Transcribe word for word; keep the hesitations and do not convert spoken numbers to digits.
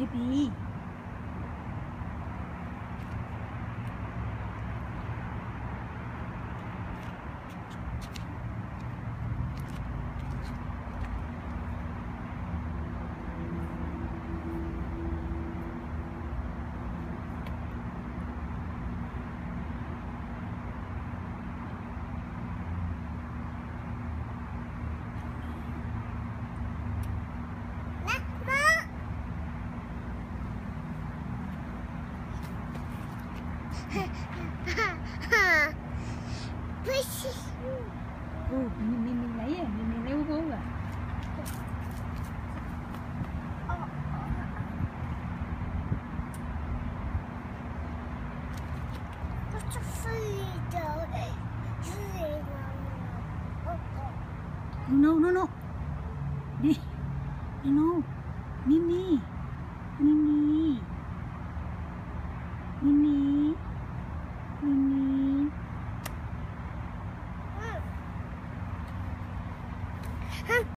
baby. Ừ, mình, mình, mình lấy à, mình, mình lấy vô à. No, no, no. Đi. No, no. Mimi. Mimi. Mimi. Mimi.